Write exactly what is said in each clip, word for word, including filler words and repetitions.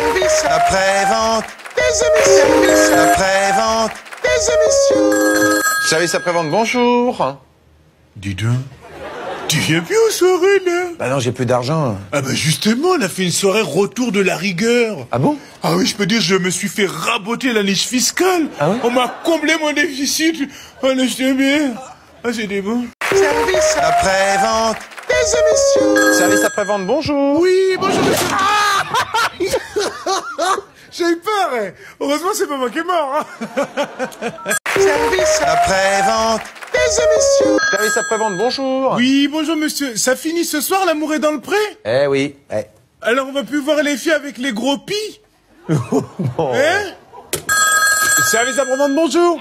Service après-vente des émissions. Service après-vente des émissions. Service après-vente, bonjour. Dis donc, tu viens plus aux soirées, là? Bah non, j'ai plus d'argent. Ah bah justement, on a fait une soirée retour de la rigueur. Ah bon? Ah oui, je peux dire, je me suis fait raboter la niche fiscale. Ah oui? On m'a comblé mon déficit. Ah, c'était bien. Ah, c'était bon. Service après-vente des émissions. Service après-vente, bonjour. Oui, bonjour, monsieur. Ah j'ai eu peur, hein. Heureusement, c'est pas moi qui est mort, hein. Service après-vente des émissions. Service après-vente, bonjour. Oui, bonjour, monsieur. Ça finit ce soir, l'amour est dans le pré? Eh oui. Eh. Alors, on va plus voir les filles avec les gros pis? Bon. Hein? Service après-vente, bonjour.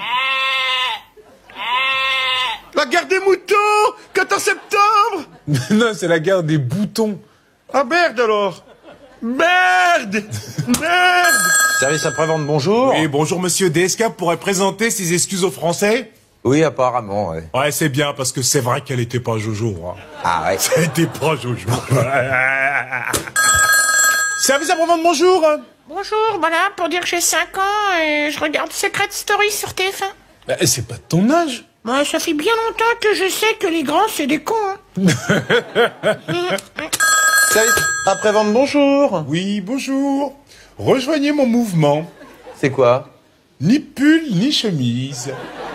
La guerre des moutons, quatorze septembre. Non, c'est la guerre des boutons. Ah merde alors. Merde. Merde. Service après-vente, bonjour. Oui, bonjour monsieur. D S K pourrait présenter ses excuses aux Français? Oui, apparemment, ouais. Ouais, c'est bien, parce que c'est vrai qu'elle était pas Jojo. Hein. Ah ouais. C'était pas Jojo. Service après-vente, bonjour. Bonjour, voilà, pour dire que j'ai cinq ans et je regarde Secret Story sur T F un. Bah, c'est pas de ton âge. Moi, ça fait bien longtemps que je sais que les grands, c'est des cons. Hein. Service après-vente, bonjour. Oui, bonjour. Rejoignez mon mouvement. C'est quoi? Ni pull, ni chemise.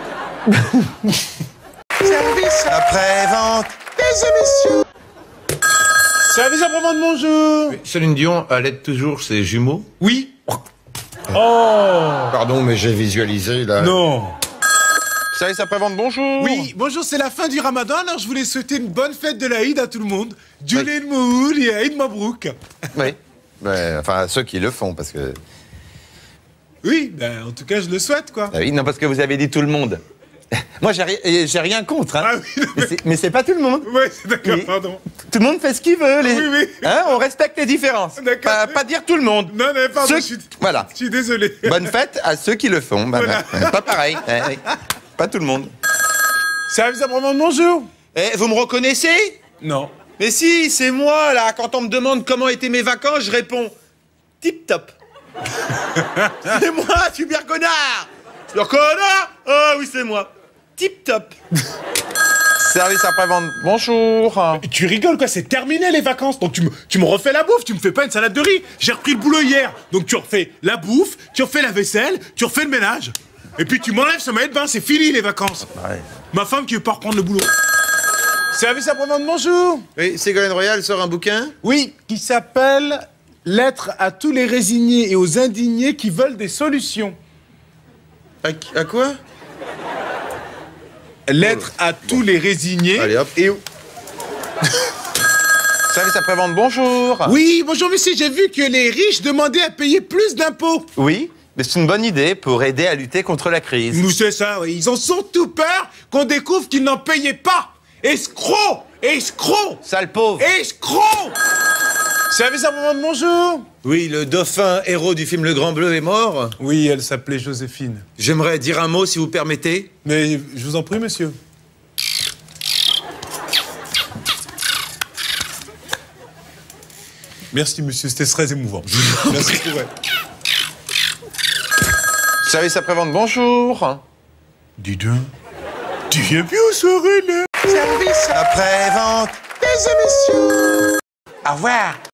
Service après-vente des émissions. Service après-vente, bonjour. Céline Dion allait toujours ses jumeaux? Oui. Oh. Pardon, mais j'ai visualisé, là. Non. Service après-vente, bonjour. Oui, bonjour, c'est la fin du ramadan, alors je voulais souhaiter une bonne fête de l'Aïd à tout le monde. Julen Mohoul et Aïd Mabrouk. Oui. Mais, enfin, ceux qui le font, parce que... Oui, ben, en tout cas, je le souhaite, quoi. Ah oui, non, parce que vous avez dit tout le monde. Moi, j'ai ri- j'ai rien contre, hein. Ah oui, non, Mais c'est- Mais c'est pas tout le monde. Ouais, c'est d'accord, Oui. pardon. Tout le monde fait ce qu'il veut. Les... Oui, oui. Hein, on respecte les différences. D'accord. Pas, pas dire tout le monde. Non, non, pardon, Ceux- je suis... Voilà. Je suis désolé. Bonne fête à ceux qui le font. Bah, Voilà. bah, pas pareil. Ouais, ouais. Pas tout le monde. Service après-vente, bonjour. Eh, vous me reconnaissez? Non. Mais si, c'est moi, là. Quand on me demande comment étaient mes vacances, je réponds tip top. C'est moi, super connard. Super connard. Ah oui, c'est moi. Tip top. Service après-vente, bonjour. Tu rigoles, quoi, c'est terminé les vacances. Donc tu me, tu me refais la bouffe, tu me fais pas une salade de riz. J'ai repris le boulot hier. Donc tu refais la bouffe, tu refais la vaisselle, tu refais le ménage. Et puis tu m'enlèves ce maillot de bain, c'est fini les vacances. Ouais. Ma femme qui veut pas reprendre le boulot. Service après-vente, bonjour. Oui, Ségolène Royal sort un bouquin. Oui, qui s'appelle Lettre à tous les résignés et aux indignés qui veulent des solutions. À, à quoi? Lettre à tous les résignés. Allez, hop. Et... Service après-vente, bonjour. Oui, bonjour monsieur, j'ai vu que les riches demandaient à payer plus d'impôts. Oui, mais c'est une bonne idée pour aider à lutter contre la crise. Nous, c'est ça, oui. Ils ont surtout peur qu'on découvre qu'ils n'en payaient pas. Escrocs! Escrocs! Sale pauvre. Escrocs! Service après-vente, bonjour. Oui, le dauphin héros du film Le Grand Bleu est mort. Oui, elle s'appelait Joséphine. J'aimerais dire un mot, si vous permettez. Mais je vous en prie, monsieur. Merci, monsieur, c'était très émouvant. Merci pour elle. Service après-vente, bonjour. Dis donc, tu viens plus aux soirées, là? Service après-vente des émissions. Au revoir.